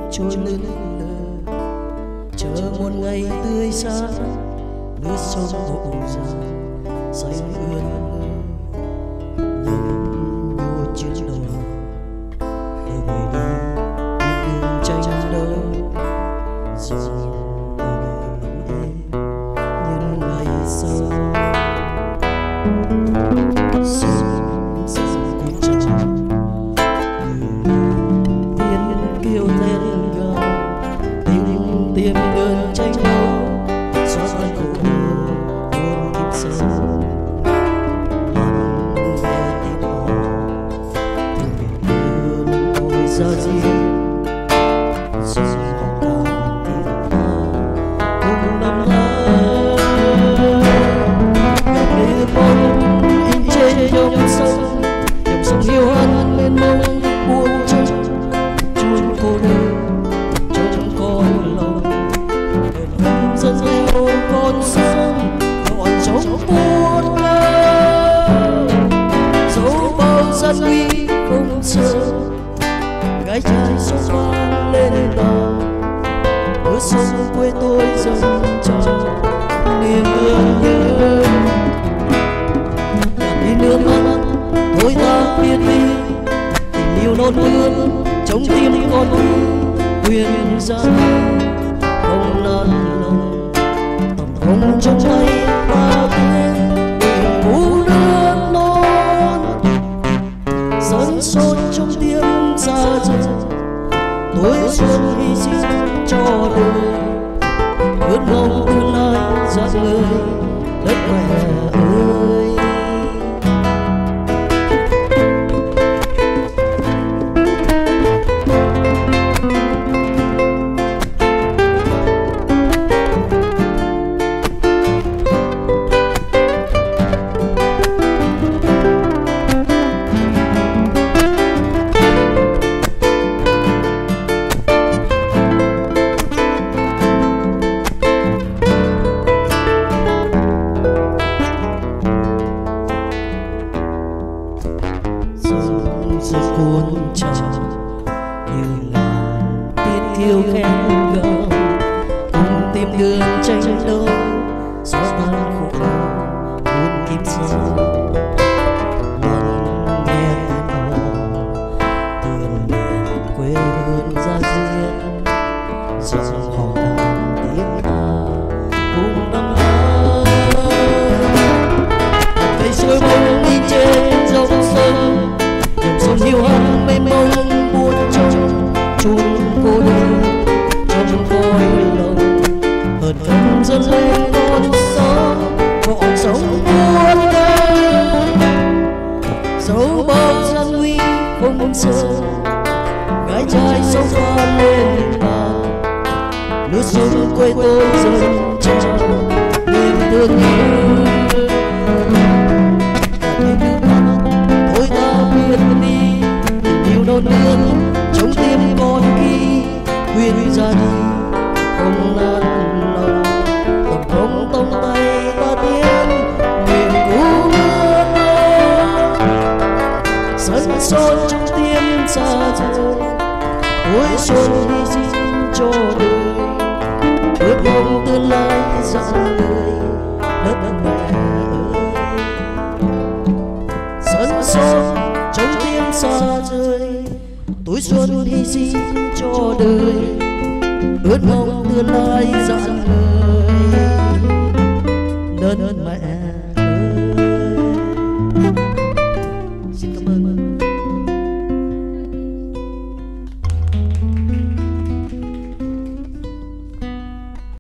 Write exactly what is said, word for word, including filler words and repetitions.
trôi lững lờ, chờ một ngày tươi sáng nước sông rộn ràng xanh ươn nhấp nhô chuyến đò để người đi tìm đường tranh đấu rồi đời em nhân ngày sau sông sông cũng tròn kêu tên gào tình tìm đường tranh đấu xóa tan khổ hôn kiếp sâu lòng nghe tiếng họ từng đường ôi ra riêng rồi họ càng tiếng ta cùng năm tháng gặp đêm bóng in trên dòng sông dòng sông yêu hận mênh mông buông chân cô đơn trong con lòng hận dần theo con sông còn trong buốt ngơ dấu bao gian nguy không sợ gái trai sông vang lên đò nước sông quê tôi dâng trào niềm thương nhớ cảm đi nước mắt thôi ta biết đi tình yêu non nương trong tim con quyền ra không nản lòng tầm không trong tay ta quên tình cũ nước non dẫn sốt trong tiếng xa dần tuổi xuân hy sinh cho đời ước mong tương lai rạng ngời đất mẹ ơi. Rất cuốn trào như ngàn tiếng kêu khen gào cùng tìm đường tranh đấu xóa tan khổ buồn kiếm sâu lần nghe tiếng hò tiếng miền quê hương ra riêng dòng họ càng tiếng ta cùng năm tháng cây xuôi bông đi trên dòng sông sông hiu hắt mênh mông buốt trong chung cô đơn trong cõi lòng hờn thầm dâng lên con sông còn sống buốt ngơ dấu bao gian nguy không sợ gái trai sông pha lên bàn nước sông quê tôi dâng trào niềm thương nhớ thôi ta biết đi tình yêu non nương trong tim con khi khuyên ra đi không nản lòng tầm không tông tay ta tiến nguyện cứu nước sân son trong tim xa rời tuổi xuân hy sinh cho đời ước mong tương lai rạng ngời đất mẹ sân son trong tim xa rời tuổi xuân hy sinh cho đời ước mong tương lai rạng ngời đất mẹ.